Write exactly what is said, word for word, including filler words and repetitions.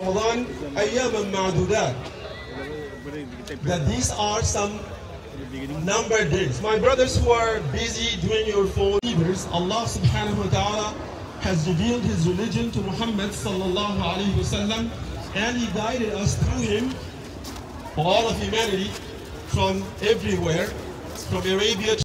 Ramadan ayyaman ma'dudat. That these are some numbered days. My brothers who are busy doing your phone, Allah subhanahu wa ta'ala has revealed his religion to Muhammad sallallahu alayhi wasallam, and he guided us through him for all of humanity from everywhere, from Arabia to